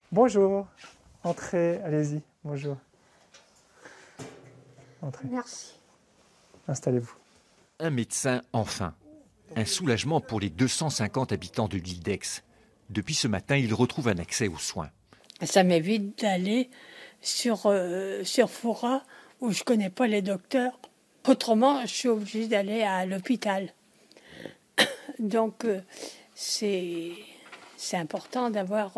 Bonjour, entrez, allez-y, bonjour. Entrez. Merci. Installez-vous. Un médecin, enfin. Un soulagement pour les 250 habitants de l'île d'Aix. Depuis ce matin, ils retrouvent un accès aux soins. Ça m'évite d'aller sur Foura, où je ne connais pas les docteurs. Autrement, je suis obligée d'aller à l'hôpital. Donc, c'est important d'avoir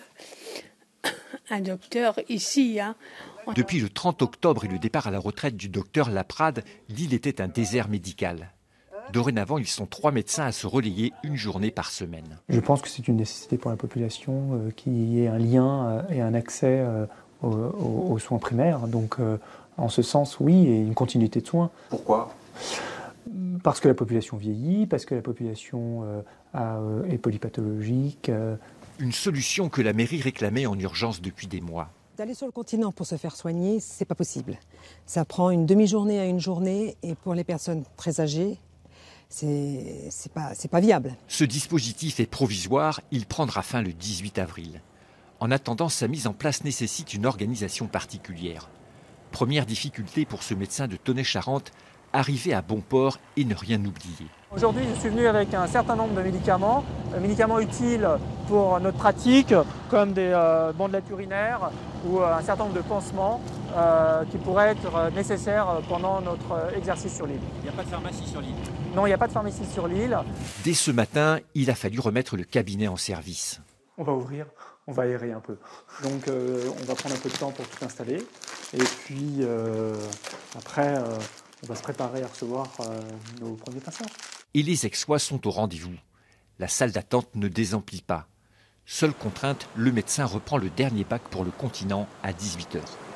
un docteur ici. Hein. Depuis le 30 octobre et le départ à la retraite du docteur Laprade, l'île était un désert médical. Dorénavant, ils sont 3 médecins à se relayer une journée par semaine. Je pense que c'est une nécessité pour la population qu'il y ait un lien et un accès aux soins primaires. Donc, en ce sens, oui, et une continuité de soins. Pourquoi ? Parce que la population vieillit, parce que la population est polypathologique. Une solution que la mairie réclamait en urgence depuis des mois. D'aller sur le continent pour se faire soigner, c'est pas possible. Ça prend une demi-journée à une journée et pour les personnes très âgées, c'est pas viable. Ce dispositif est provisoire, il prendra fin le 18 avril. En attendant, sa mise en place nécessite une organisation particulière. Première difficulté pour ce médecin de Tonnay-Charente, arriver à bon port et ne rien oublier. Aujourd'hui, je suis venu avec un certain nombre de médicaments utiles pour notre pratique, comme des bandelettes urinaires ou un certain nombre de pansements qui pourraient être nécessaires pendant notre exercice sur l'île. Il n'y a pas de pharmacie sur l'île. Non, il n'y a pas de pharmacie sur l'île. Dès ce matin, il a fallu remettre le cabinet en service. On va ouvrir, on va aérer un peu. Donc on va prendre un peu de temps pour tout installer. Et puis après, on va se préparer à recevoir nos premiers patients. Et les Aixois sont au rendez-vous. La salle d'attente ne désemplit pas. Seule contrainte, le médecin reprend le dernier bac pour le continent à 18h.